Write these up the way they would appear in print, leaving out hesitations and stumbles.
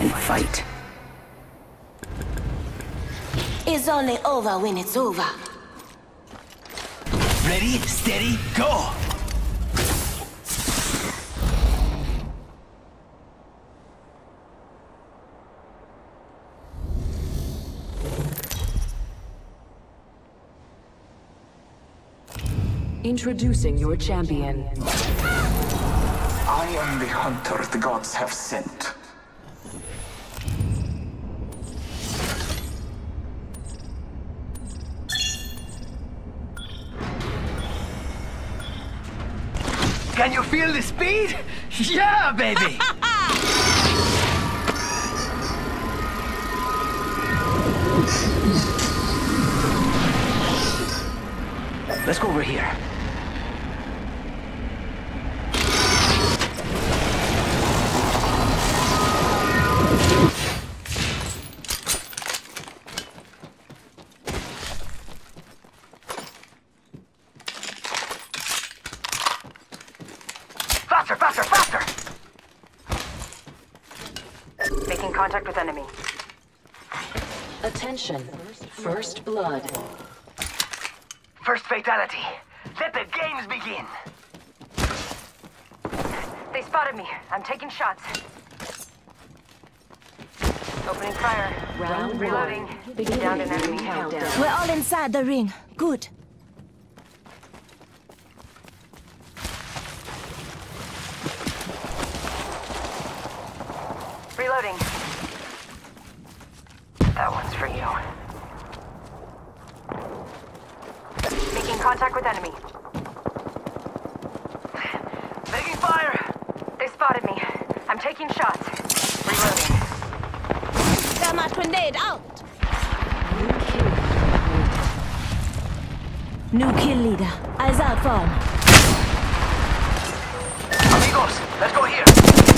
and fight. It's only over when it's over. Ready, steady, go! Introducing your champion. I am the hunter the gods have sent. Can you feel the speed? Yeah, baby! Let's go over here. Faster, faster, faster! Making contact with enemy. Attention. First blood. First fatality. Let the games begin. They spotted me. I'm taking shots. Opening fire. Round Reloading. Beginning Down an enemy. countdown. We're all inside the ring. Good. Reloading. That one's for you. Making contact with enemy. Taking fire! They spotted me. I'm taking shots. Reloading. Thermite grenade out. New kill leader. Eyes out for him. Amigos, let's go here!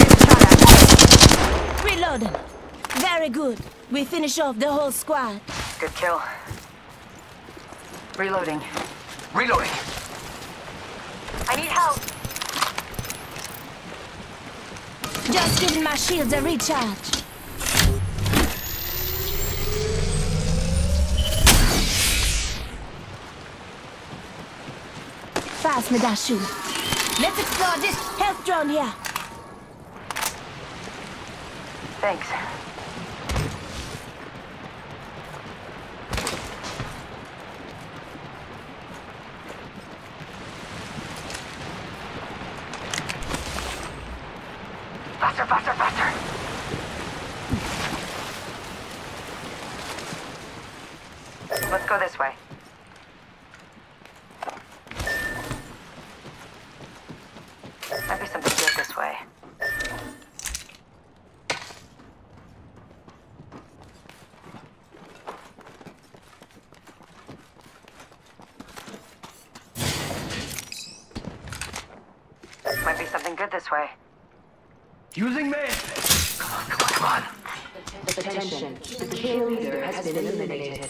Reloading. Very good. We finish off the whole squad. Good kill. Reloading. Reloading. I need help. Just giving my shields a recharge. Pass me that shoe. Let's explore this health drone here. Thanks. Faster, faster, faster! Let's go this way. Might be something good this way. Might be something good this way. Using me! Come on, come on, come on! Attention. The kill leader has been eliminated.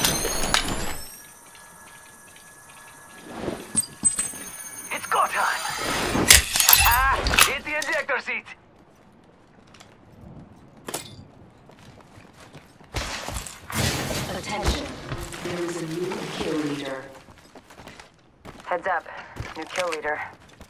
It's go time! Hit the ejector seat! Attention. There is a new kill leader. Heads up. New kill leader.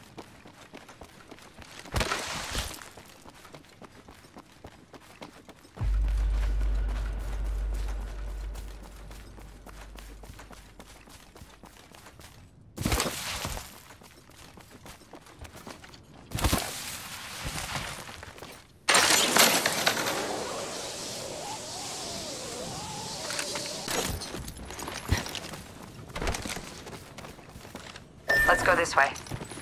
Let's go this way.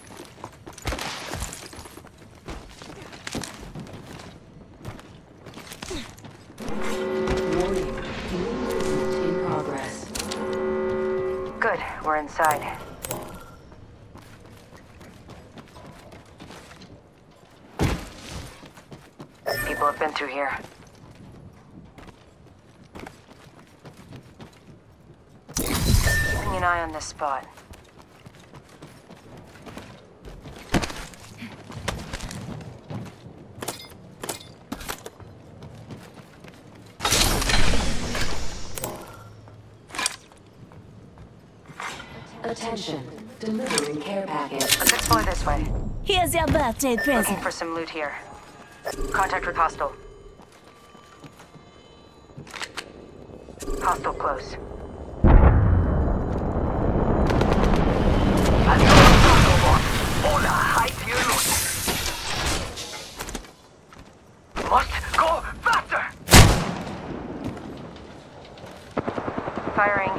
Warning. Movement in progress. Good, we're inside. People have been through here. Keeping an eye on this spot. Attention. Delivering care package. Let's explore this way. Here's your birthday Looking present. for some loot here. Contact with hostile. Hostile close. Must go faster! Firing.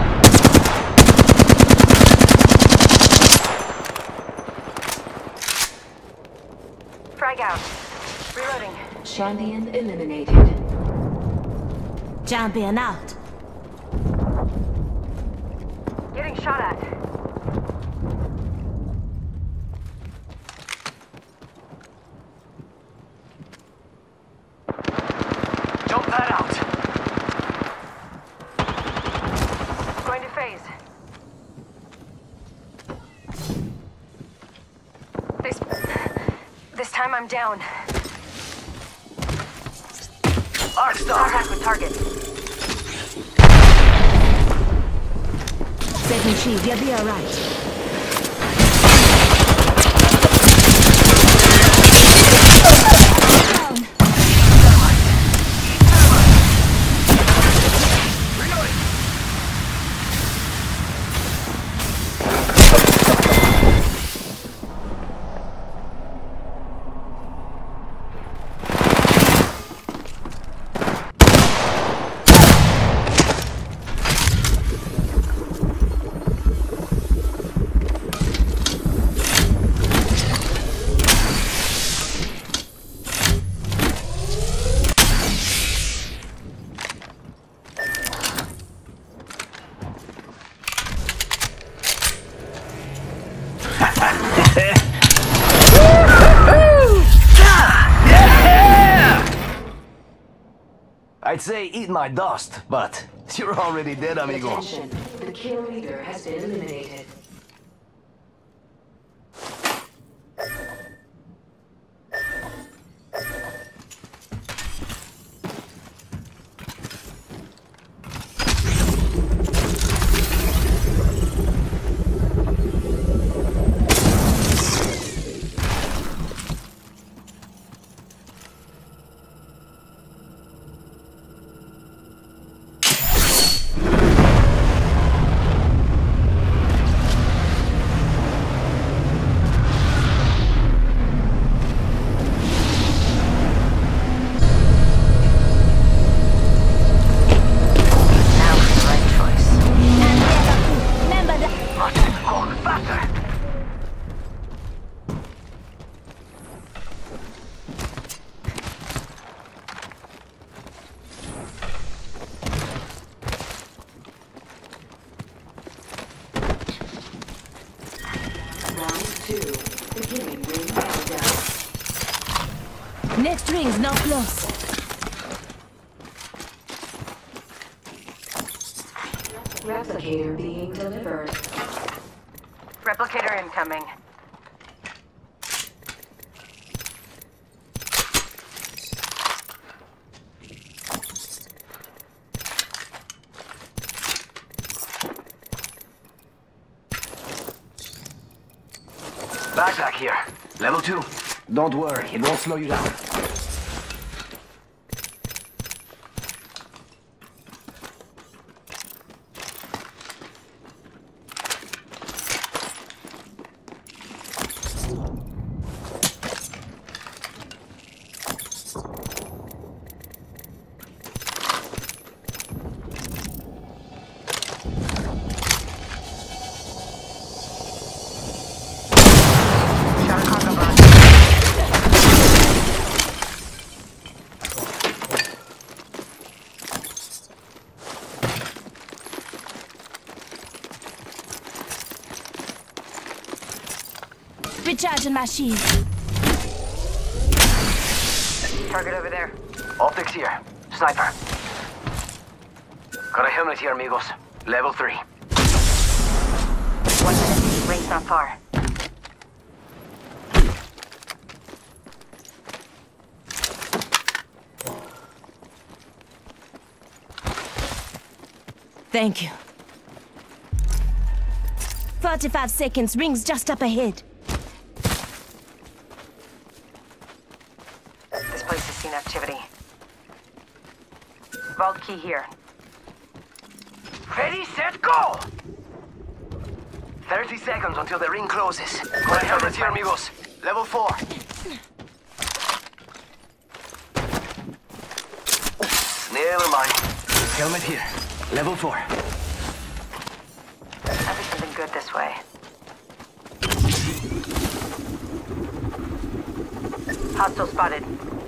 Frag out. Reloading. Champion eliminated. Champion out. Getting shot at. Jump that out. Going to phase. This time I'm down. Arc star. Contact with target. Second shield, you'll be alright. I'd say eat my dust, but you're already dead, amigo. Attention. The kill leader has been eliminated. Next ring's not close. Replicator being delivered. Replicator incoming. Backpack here. Level 2. Don't worry, it won't slow you down. Recharging my shield. Target over there. Optics here. Sniper. Got a helmet here, amigos. Level 3. 1 minute. Ring's not far. Thank you. 45 seconds. Rings just up ahead. This place has seen activity. Vault key here. Ready, set, go! 30 seconds until the ring closes. Correcciones here, amigos. Level 4. Never mind. Helmet here. Level 4. Everything's been good this way. Hostile spotted.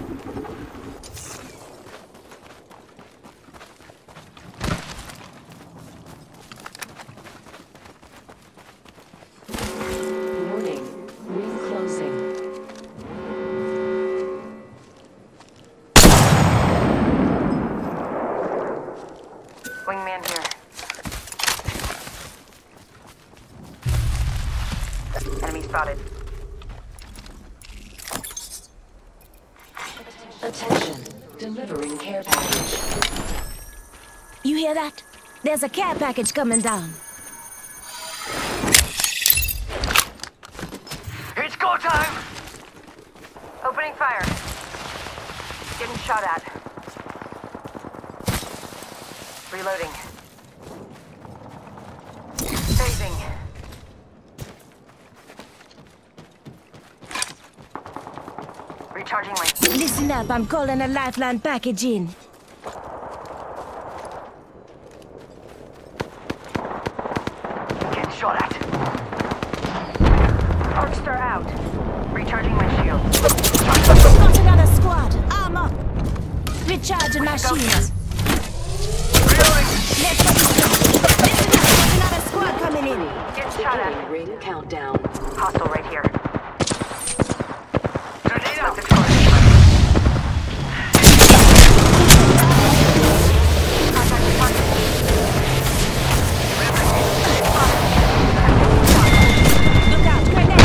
Warning. Ring closing. Wingman here. Enemy spotted. Attention. Delivering care package. You hear that? There's a care package coming down. It's go time! Opening fire. Getting shot at. Reloading. Phasing. Recharging my... Listen up, I'm calling a lifeline package in. Getting shot at. Arc star out. Recharging my shield. Got another squad. Arm up. Recharging my shields. Reloading! Let's go. Listen up, there's another squad coming in. Getting shot at. Beginning ring countdown. Hostile right here. Grenade out! Look out, grenade.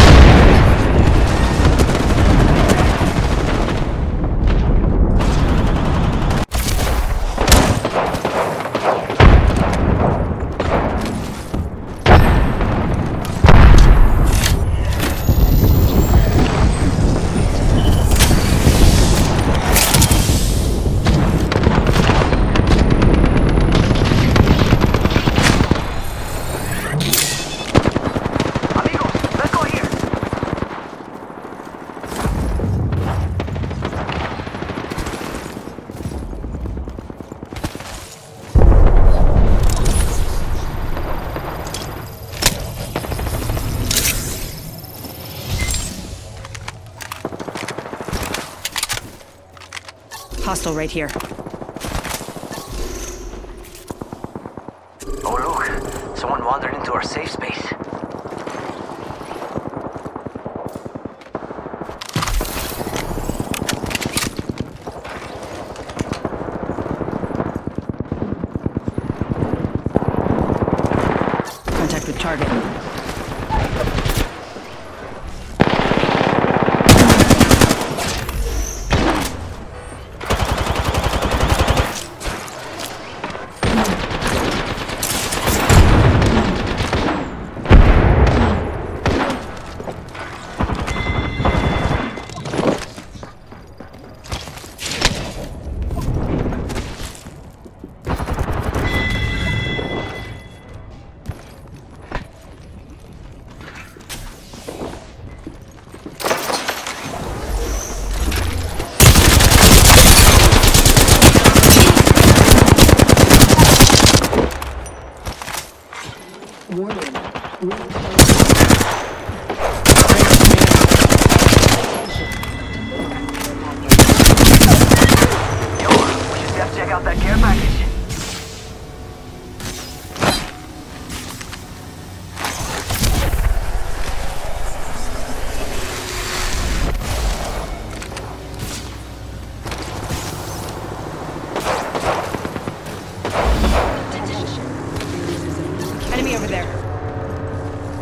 Amigos, let's go here! Hostile right here. Oh look, someone wandered into our safe space. Contact with target. Warning. Ring closing. Yo, we should just check out that care package. Enemy over there.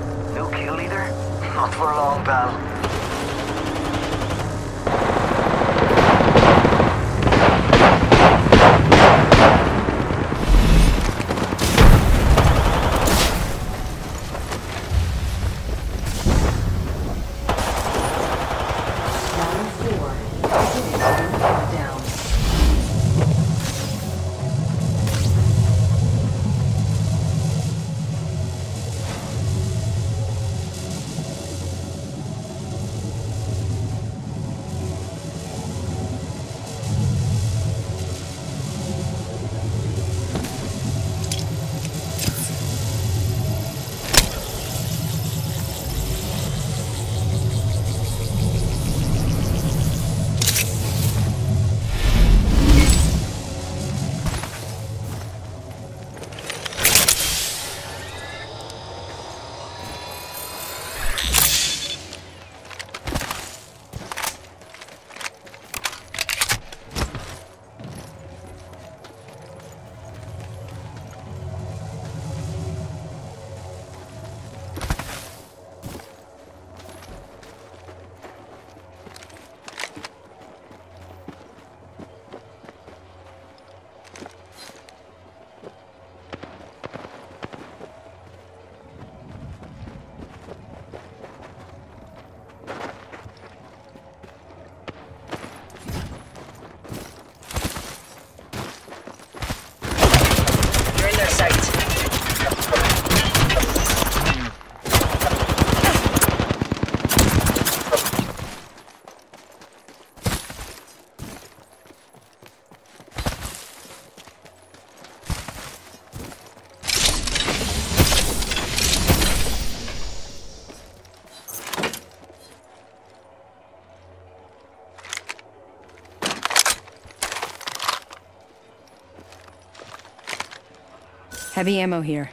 Heavy ammo here.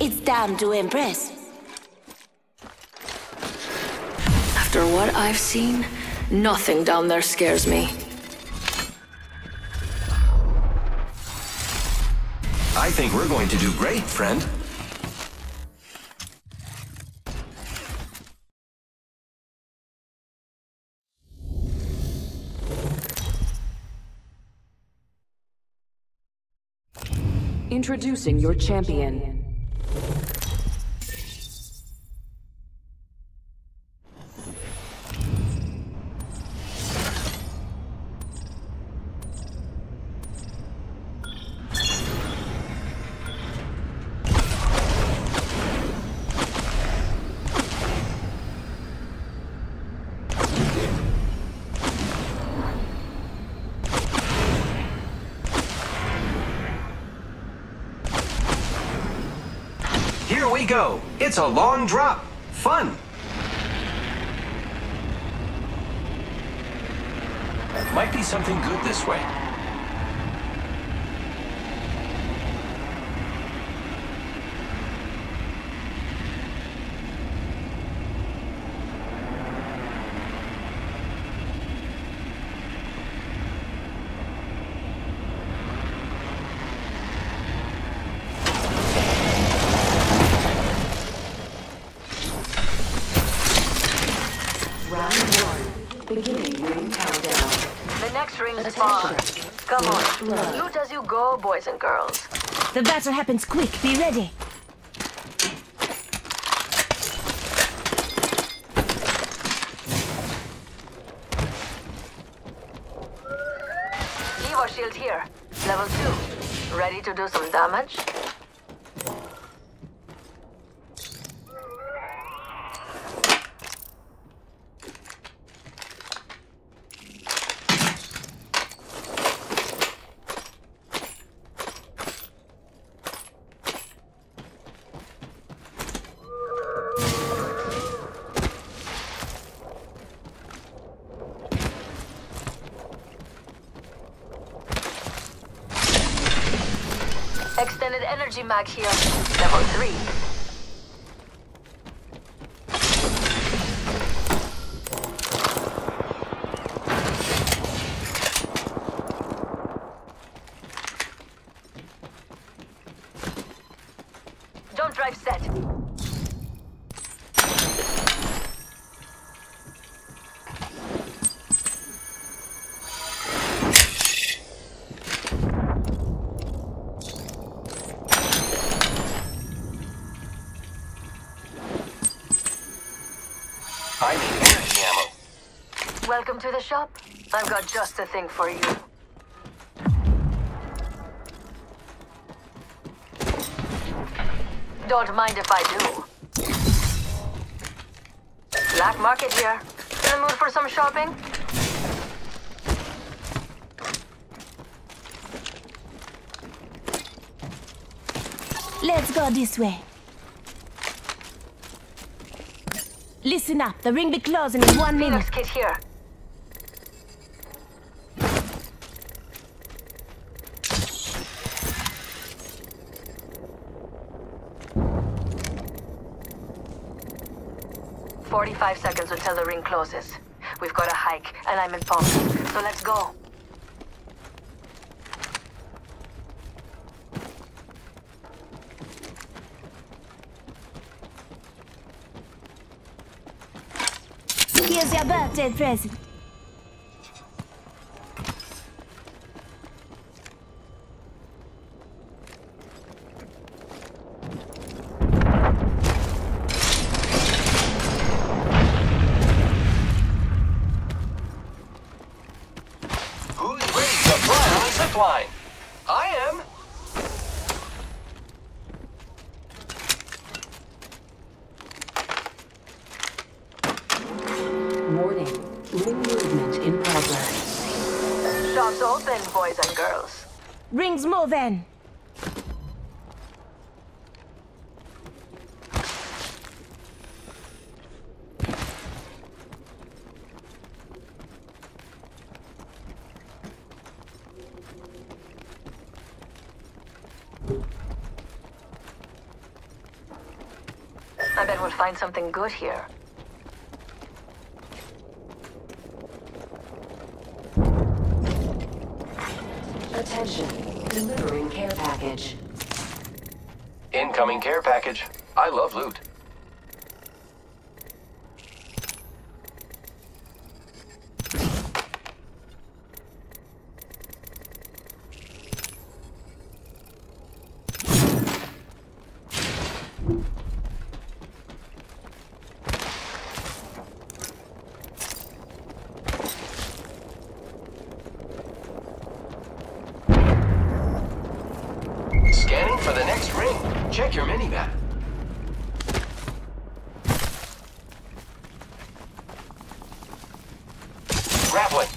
It's time to impress. After what I've seen, nothing down there scares me. I think we're going to do great, friend. Introducing your champion. Here we go. It's a long drop. Fun. Might be something good this way. Beginning ring countdown. The next ring is far. Come on, loot as you go, boys and girls. The battle happens quick. Be ready. Evo shield here. Level 2. Ready to do some damage? Extended energy mag here. Level 3. Don't drive set. I need energy ammo. Welcome to the shop. I've got just the thing for you. Don't mind if I do. Black market here. In the mood for some shopping? Let's go this way. Listen up. The ring be closing in 1 minute. Phoenix kit here. "45 seconds until the ring closes. We've got a hike, and I'm in pump. So let's go." Here's your birthday present. Who's ready to fly on a zip line? I am. Warning. Ring movement in progress. Shop's open, boys and girls. Rings moving. I bet we'll find something good here. Attention. Delivering care package. Incoming care package. I love loot. Scanning for the next ring. Check your minimap. Grappling.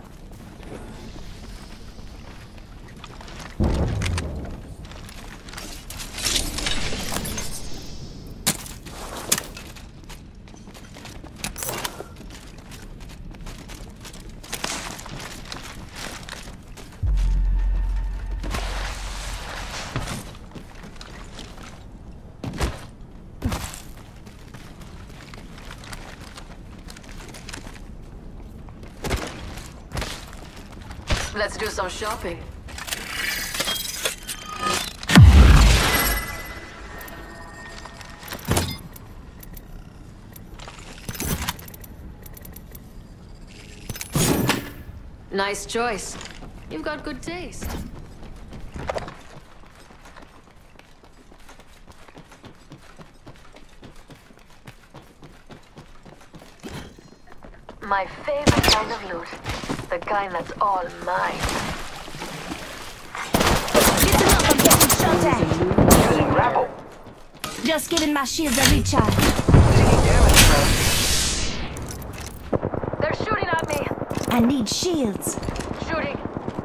Let's do some shopping. Nice choice. You've got good taste. My favorite kind of loot. The kind that's all mine. Listen up, I'm getting shot at. Using grapple. Just giving my shields a recharge. Taking damage, friend. They're shooting at me. I need shields. Shooting.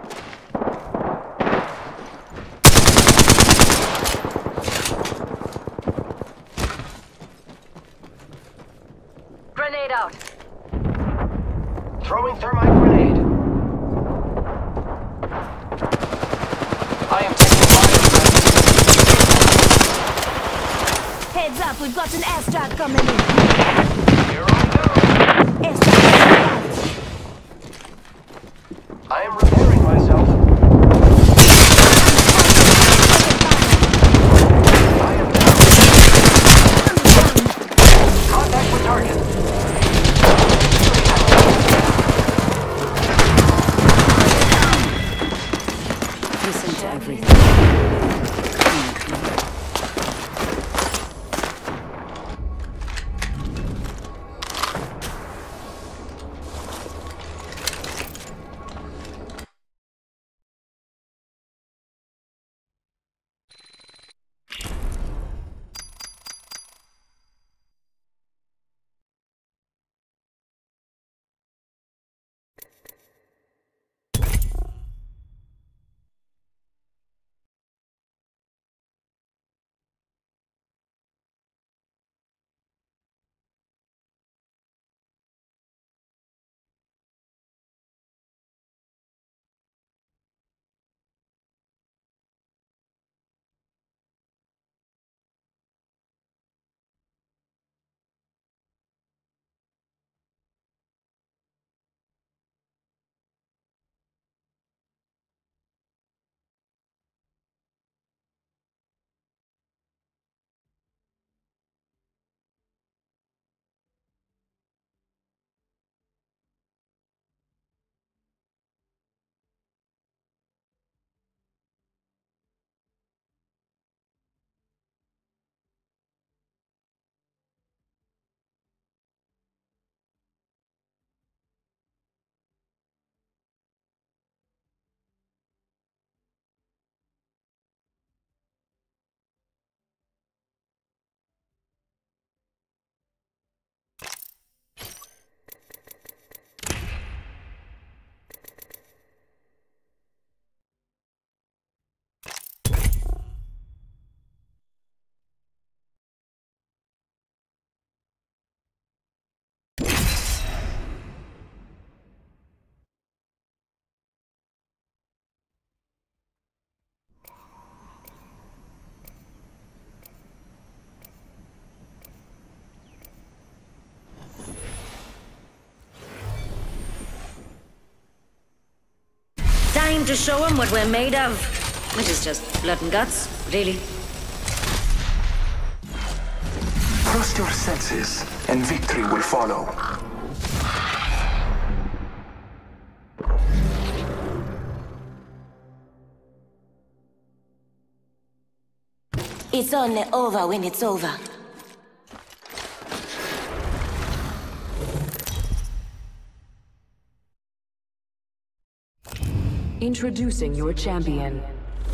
Grenade out. Throwing thermite grenade. I am taking fire. Heads up, we've got an airstrike coming in. Here I go. Airstrike. I am repairing myself. I am down. Contact with target. Listen to everything. to show them what we're made of. Which is just blood and guts, really. Trust your senses, and victory will follow. It's only over when it's over. Introducing your champion.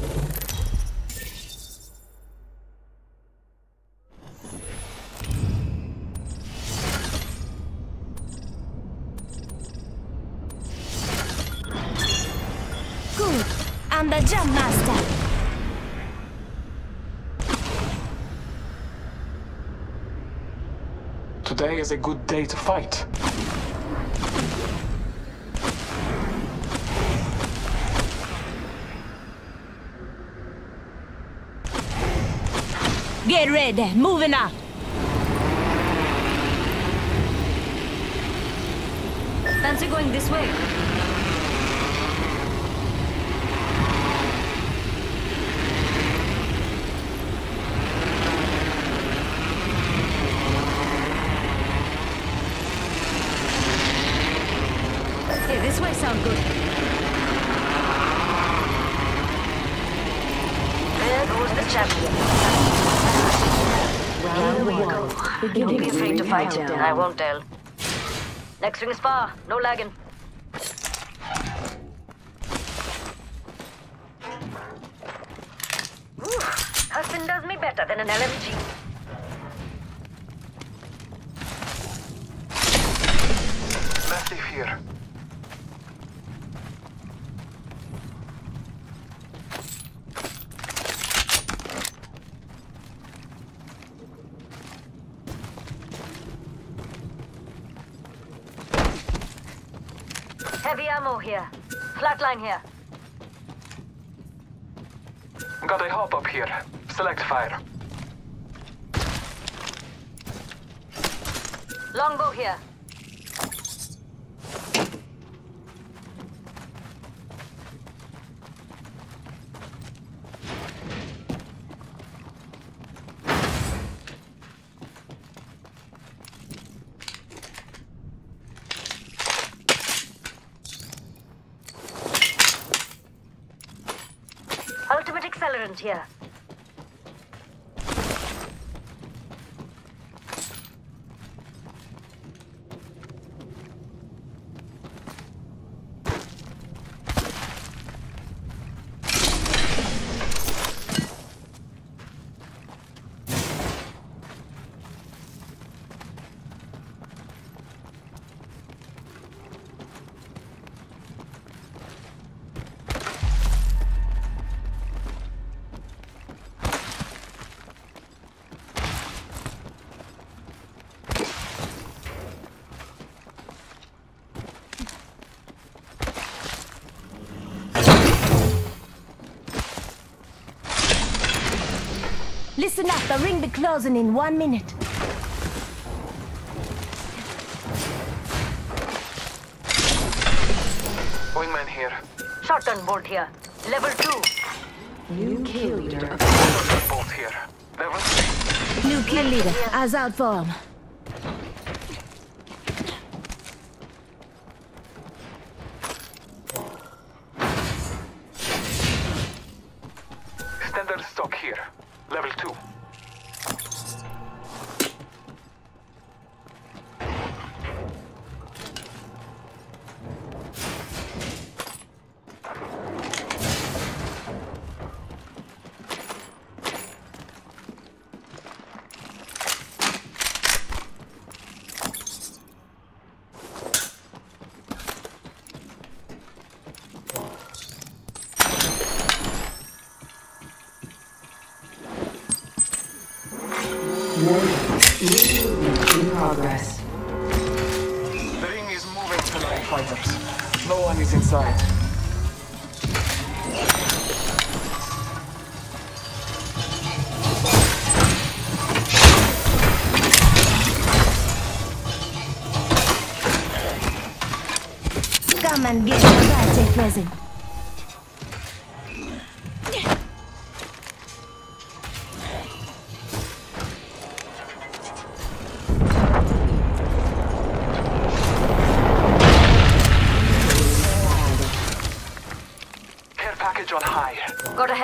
Good. I'm the jump master. Today is a good day to fight. Get ready. Moving up. Fancy going this way? Hey, this way sounds good. There goes the champion. Round one. Don't be afraid to fight, and I won't tell. Next ring is far, no lagging. Nothing does me better than an LMG. Massive here. Heavy ammo here. Flatline here. Got a hop up here. Select fire. Longbow here. Ultimate accelerant here. Listen up, the ring be closing in 1 minute. Wingman here. Shotgun bolt here. Level 2. New kill leader. Bolt here. Level 3. New kill leader. Eyes out for him. Standard stock here. Level 2. In progress. The ring is moving tonight, fighters. No one is inside. Come and get your birthday present.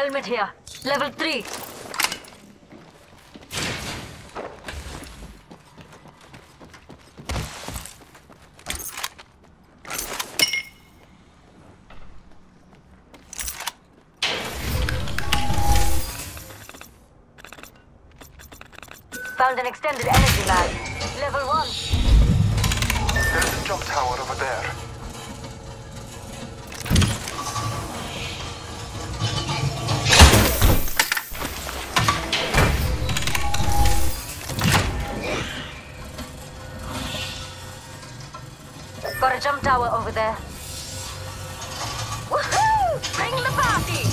Helmet here. Level 3. Found an extended energy mag. Level 1. There's a jump tower over there. Got a jump tower over there. Woohoo! Bring the party!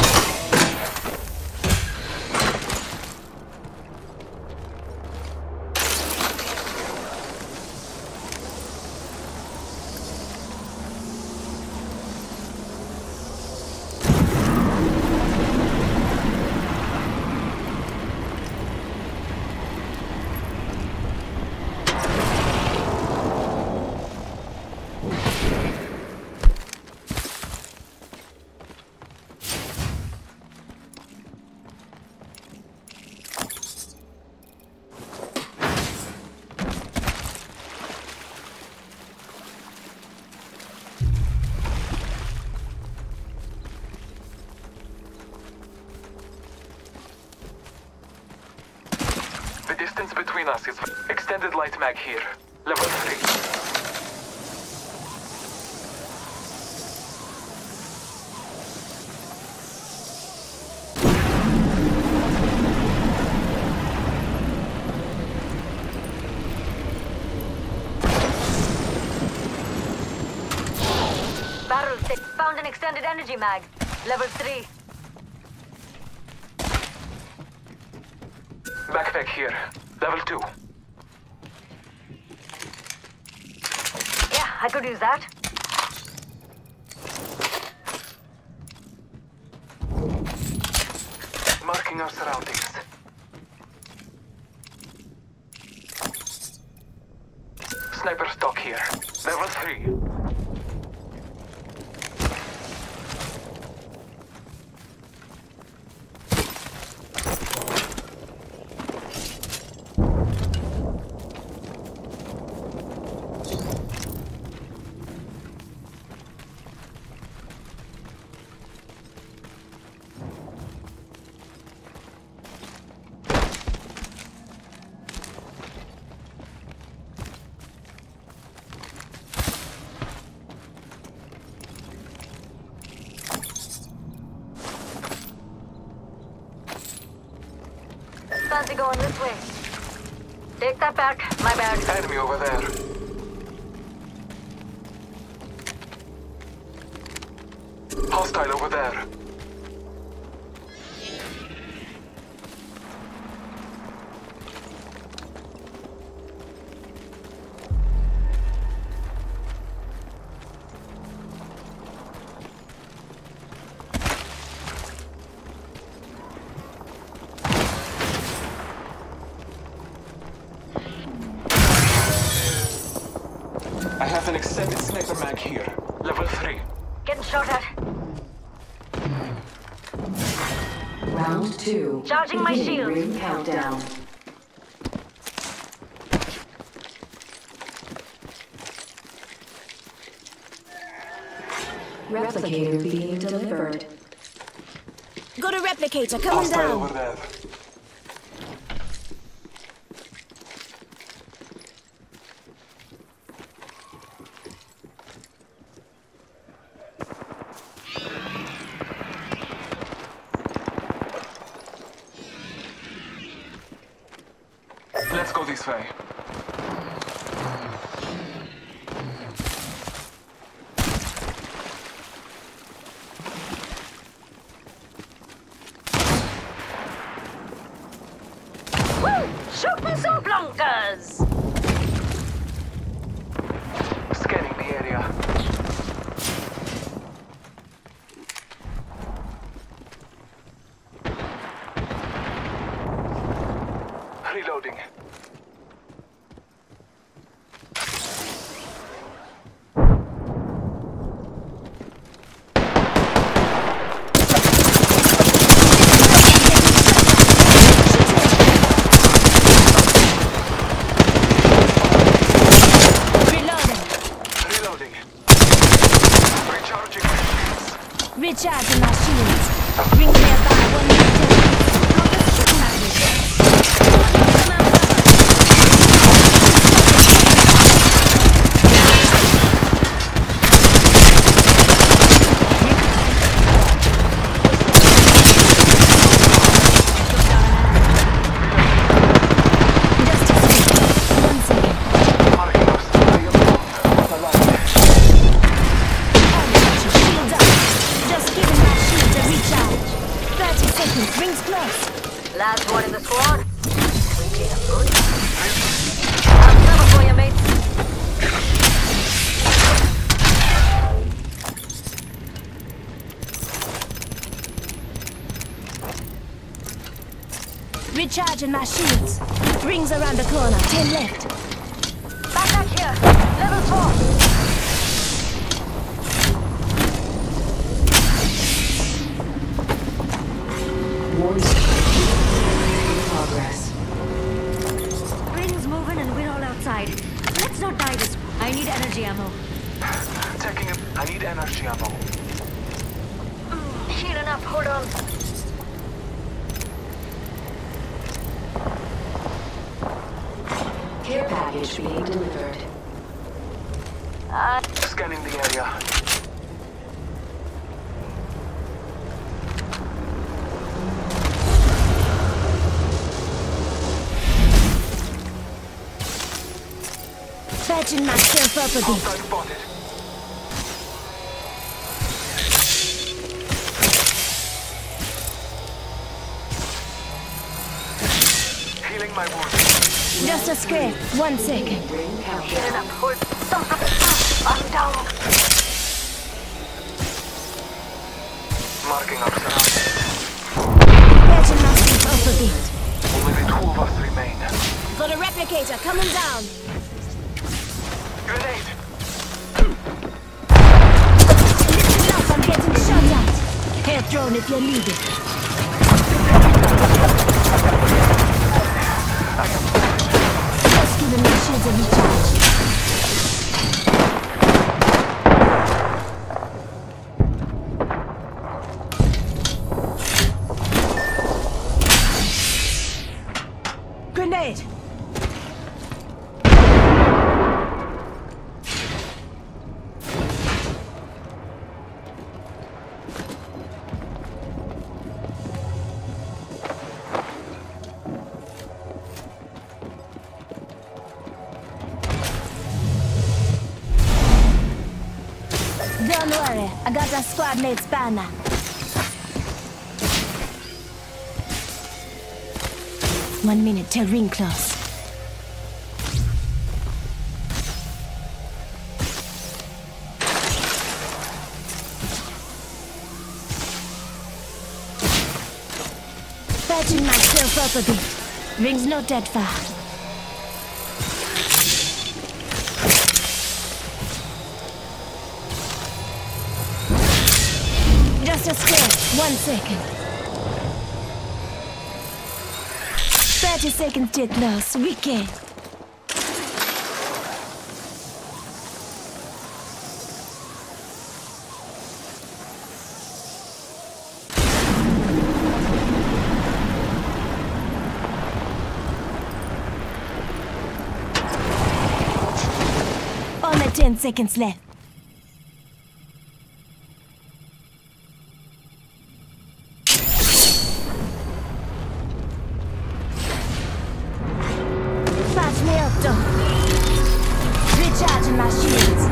The distance between us is extended light mag here. Level 3. Barrel stick. Found an extended energy mag. Level 3. Backpack here. Level 2. Yeah, I could use that. Marking our surroundings. Sniper stock here. Level 3. Fancy going this way. Take that back. My bad. Enemy over there. Hostile over there. I have an extended sniper mag here. Level 3. Getting shot at. Round 2. Charging my Beginning shield. ring countdown. Replicator being delivered. Got a replicator coming Hostile down. over there. Let's go this way. Woo! Shoot me so blonkers! Scanning the area. Reloading. close. Last one in the squad. We clean up good. I'm coming for you, mate. Recharging my shields. Rings around the corner. 10 left. Back here. Level 4. Progress. Ring's moving and we're all outside. Let's not die this. I need energy ammo. Taking it. I need energy ammo. Healing up. Hold on. Care package being delivered. Scanning the area. Patching myself up a bit. Outside spotted. Healing my wound. Just a scrape. 1 second. Healing up. Hold. I'm down. Marking our surroundings. Patching myself up a bit. Only the 2 of us remain. Got a replicator coming down. Grenade! Listen up, I'm getting shot at. Air drone if you need it. Just giving my shields a recharge. Grenade! Don't worry, I got a squad mate's banner. One minute till ring close. Patching myself up a bit. Ring's not that far. Just a scare. 1 second. 30 seconds till close. We can. Only 10 seconds left. Patch me up, though. Recharging my shields.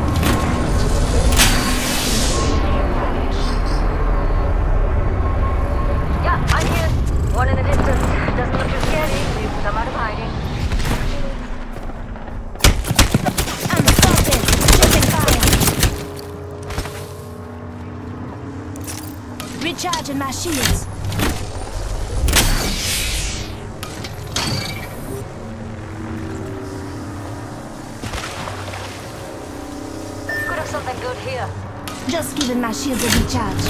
Yeah, I'm here. One in the distance. Doesn't look too scary. We've come out of hiding. I'm spotted. Taking fire. Recharging my shields. Could have something good here. Just giving my shields a recharge.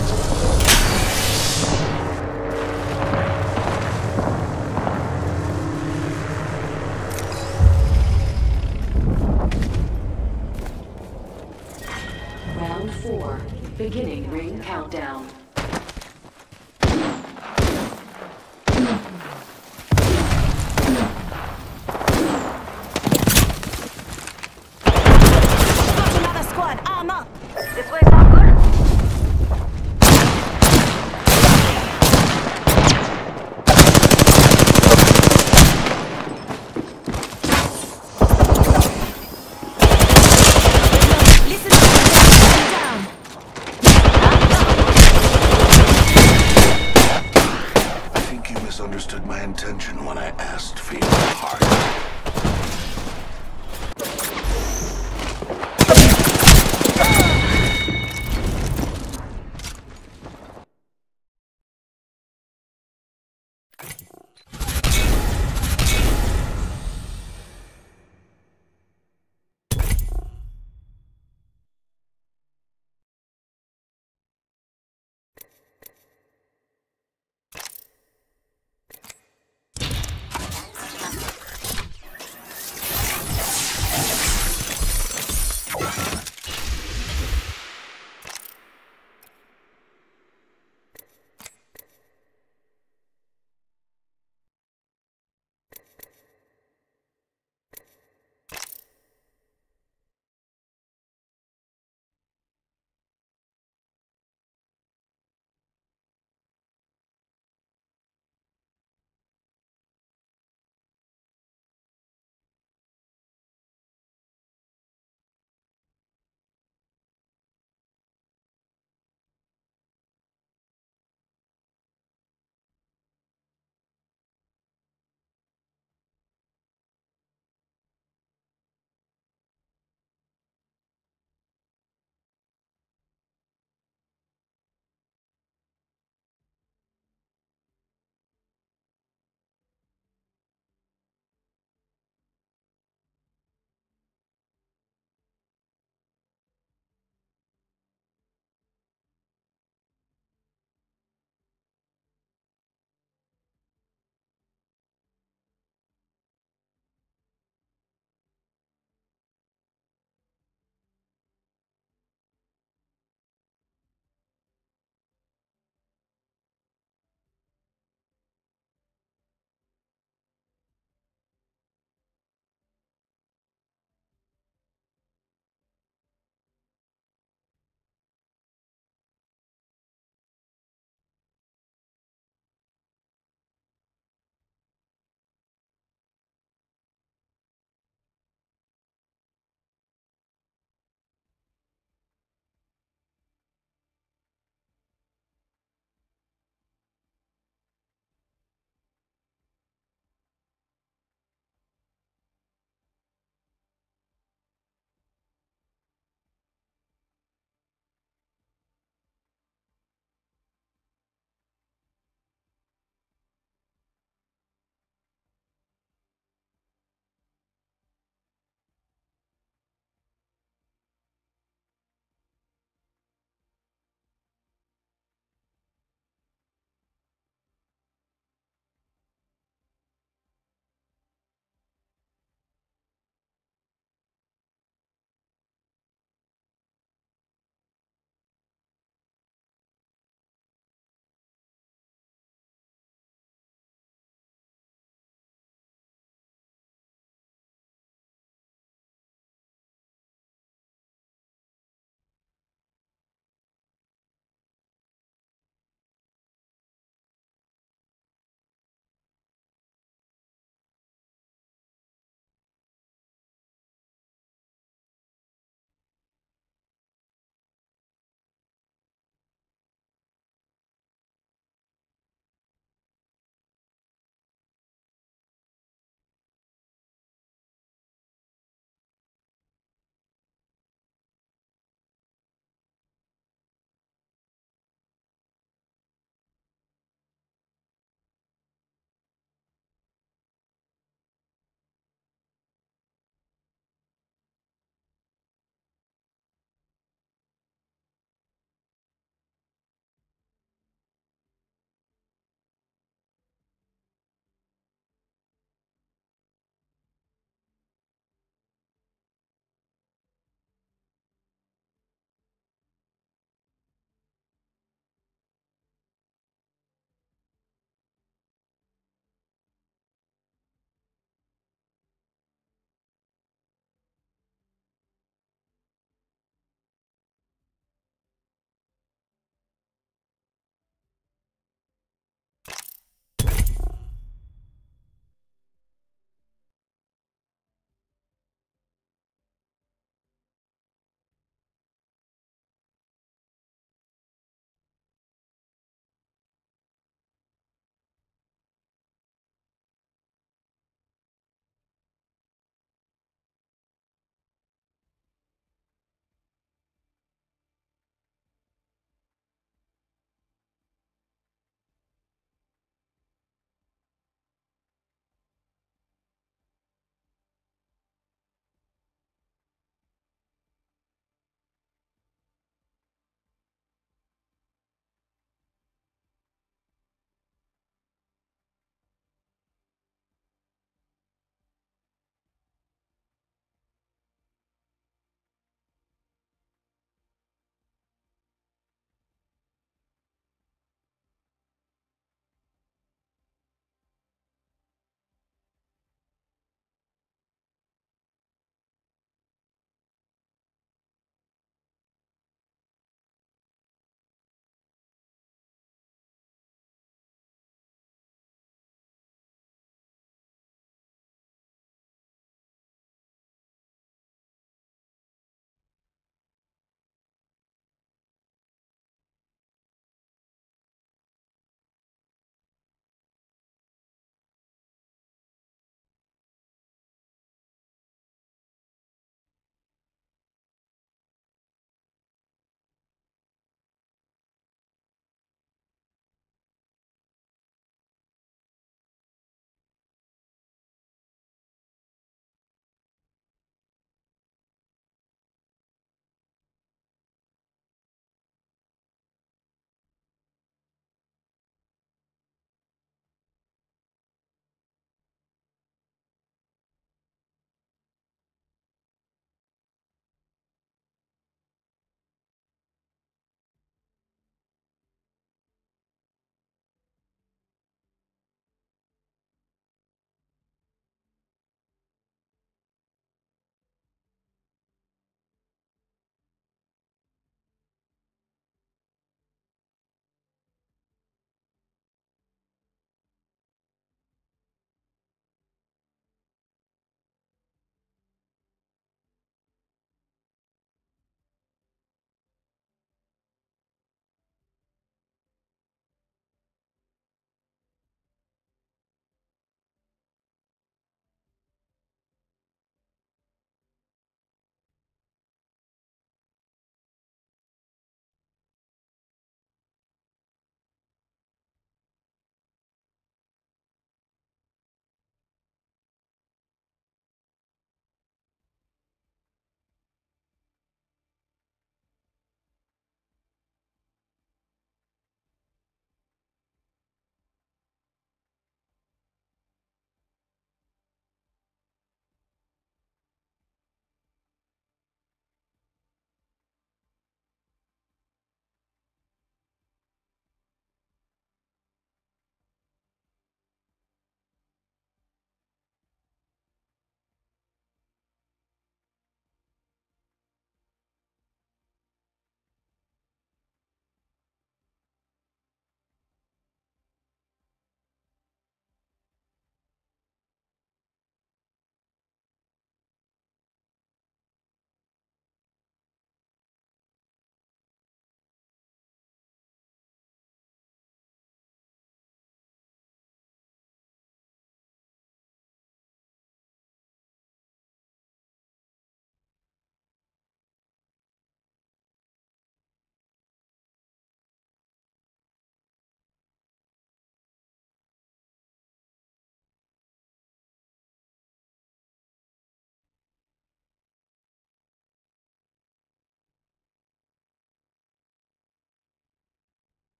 Round 4. Beginning ring countdown. Got another squad. Arm up. This way sound good? Listen up. Down. think you misunderstood my intention when I asked for your heart.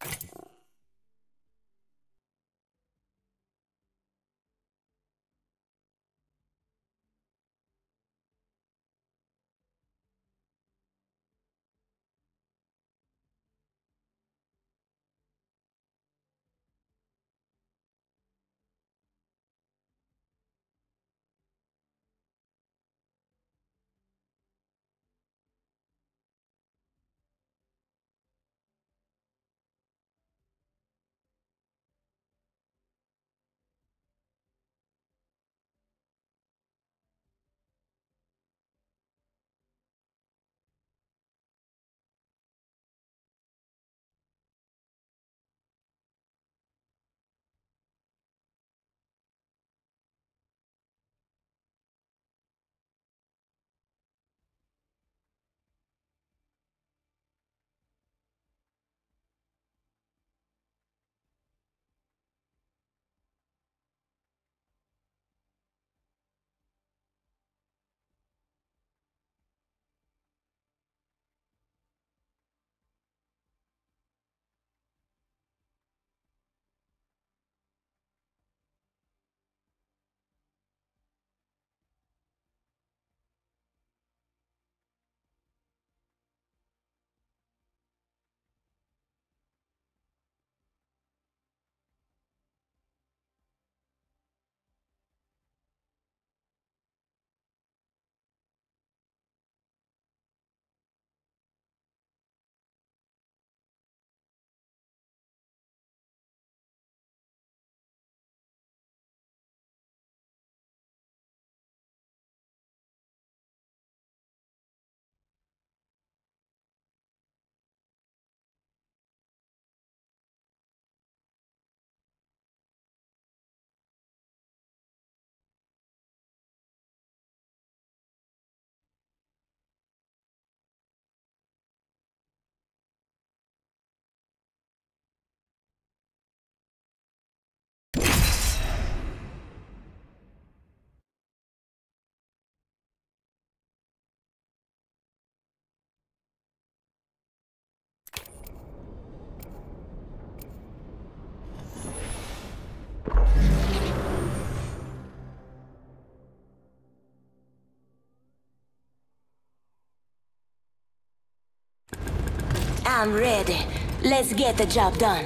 I'm ready. Let's get the job done.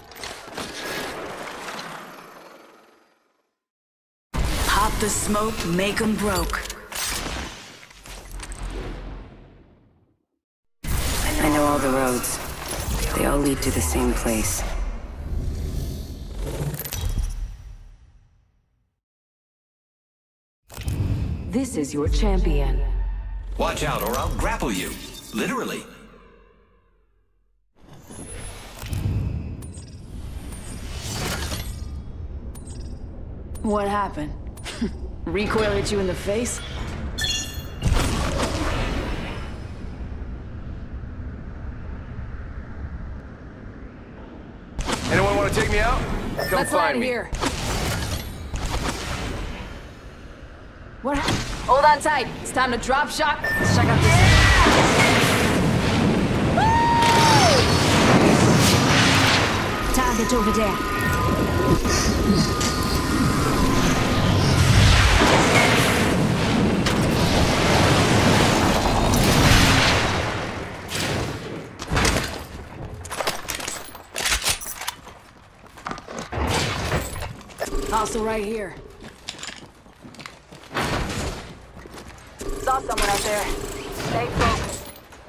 Pop the smoke, make 'em broke. I know all the roads. They all lead to the same place. This is your champion. Watch out or I'll grapple you. Literally. What happened? Recoil hit you in the face? Anyone want to take me out? Come Let's find land me. here. What happened? Hold on tight. It's time to drop shot. Let's check out this. Target over there. Hostile right here. Saw someone out there. Stay focused.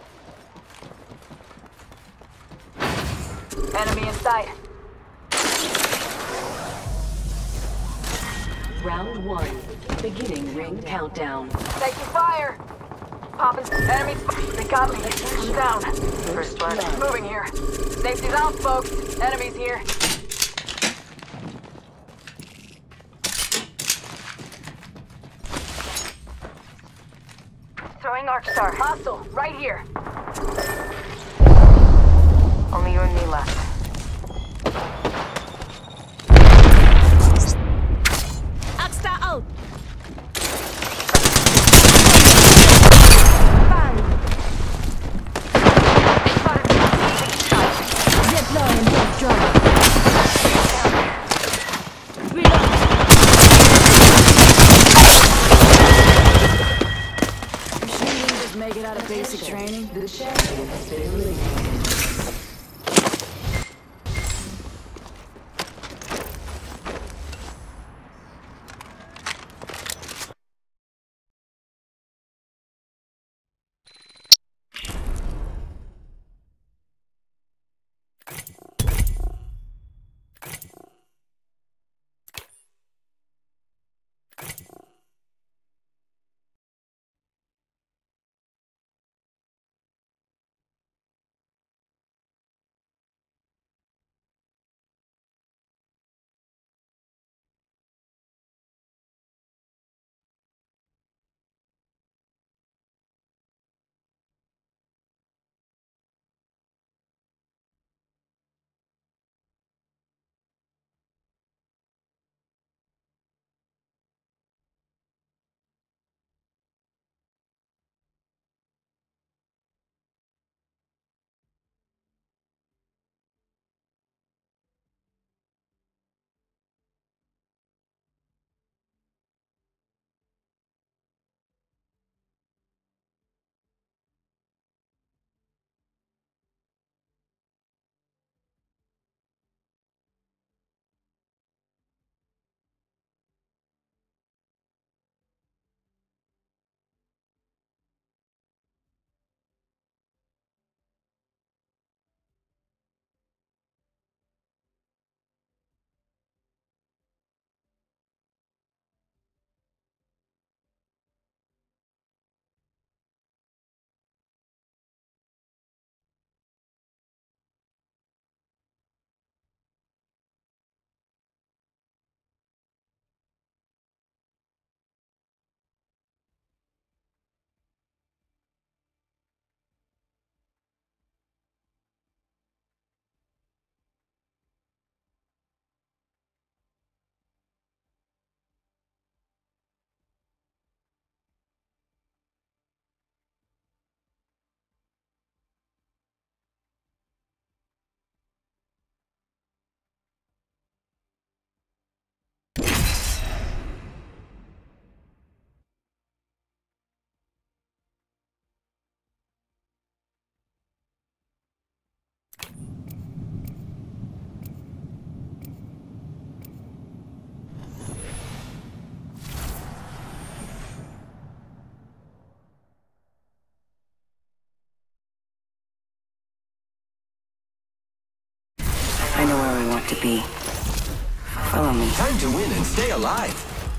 Enemy in sight. Round 1. Beginning ring countdown. Taking fire. Popping. Enemies. They got me. I'm down. First blood. Moving here. Safety's out, folks. Enemies here. Throwing Arcstar. Hostile. Right here. Only you and me left. Arcstar out. Deploying. out of basic training? The champion has been eliminated. I know where we want to be. Follow me. Time to win and stay alive.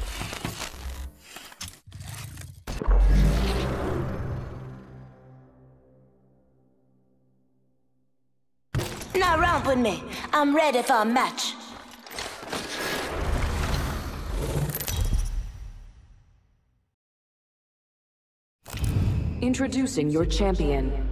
Now romp with me. I'm ready for a match. Introducing your champion.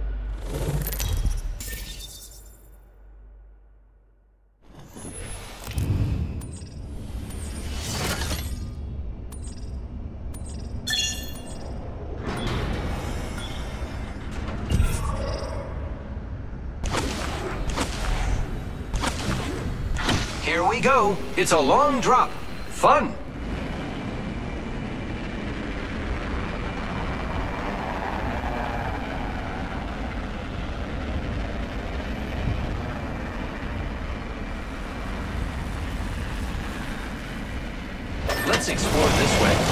Here we go. It's a long drop. Fun. Let's explore this way.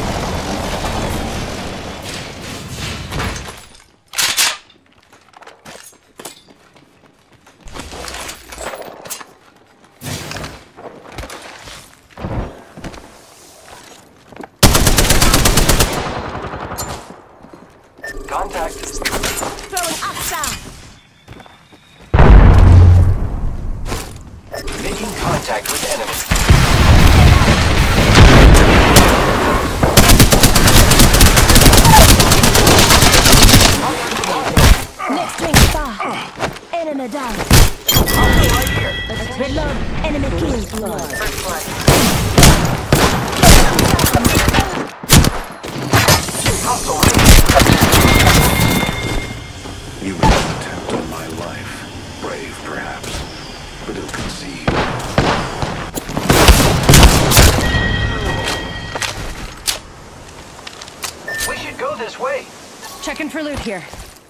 Contact. Throwing upside. Making contact with enemy. Next ring far. Enemy down. Reload. Enemy killing blood. You made an attempt on my life. Brave, perhaps, but ill-conceived. We should go this way. Checking for loot here.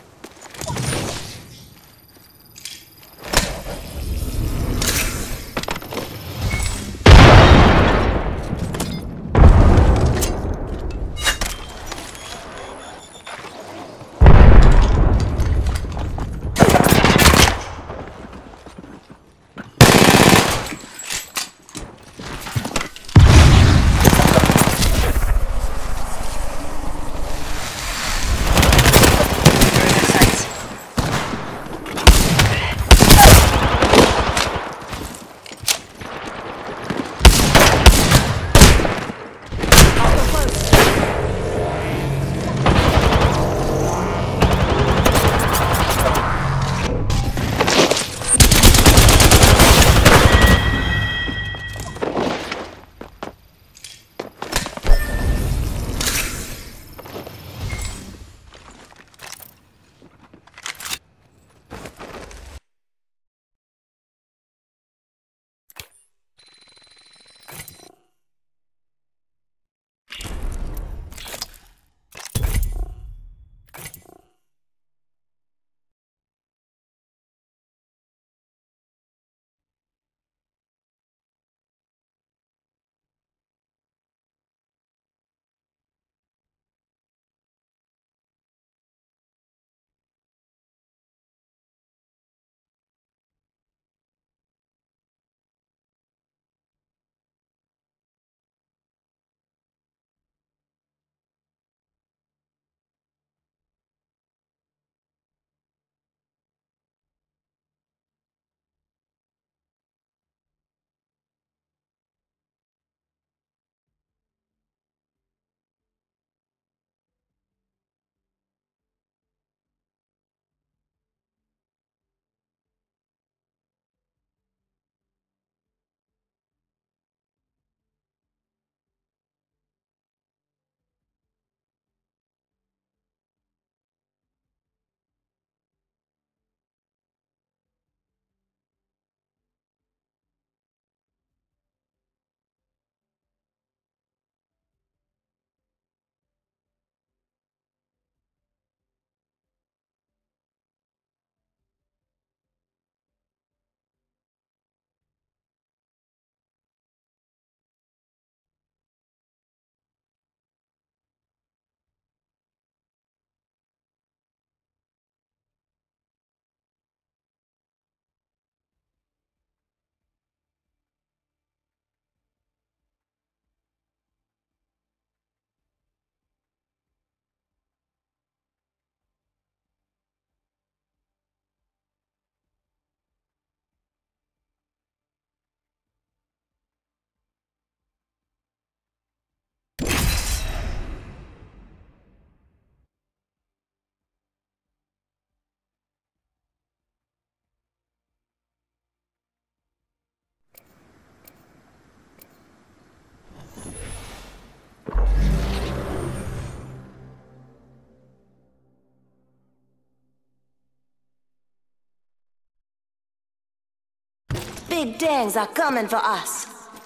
big things are coming for us.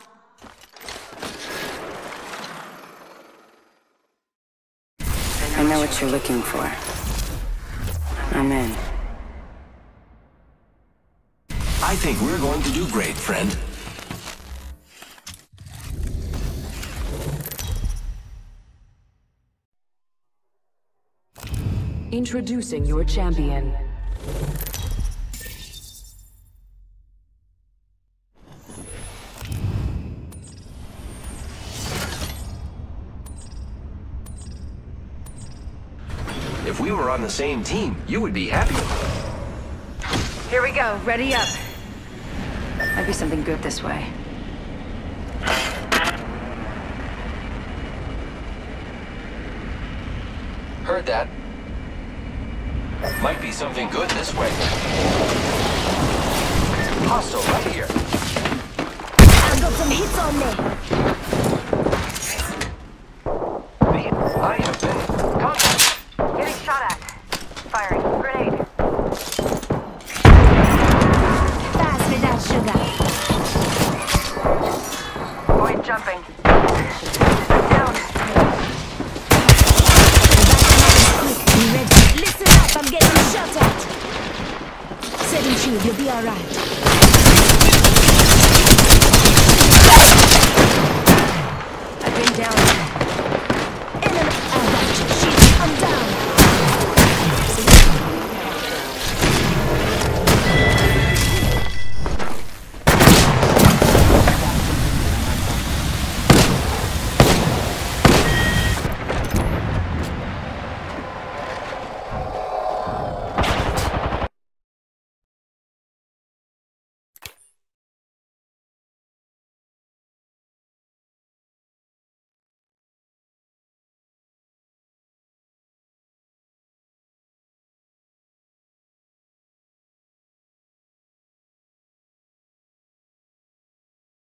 I know what you're looking for. I'm in. I think we're going to do great, friend. Introducing your champion. If we were on the same team, you would be happy. Here we go. Ready up. Might be something good this way. Heard that. Might be something good this way. Hostile right here. I've got some hits on me. I have been contact. Getting shot at. Firing. Grenade. Pass me that sugar. Void jumping. Down. You ready? Listen up, I'm getting shot at. Setting shield, you'll be alright.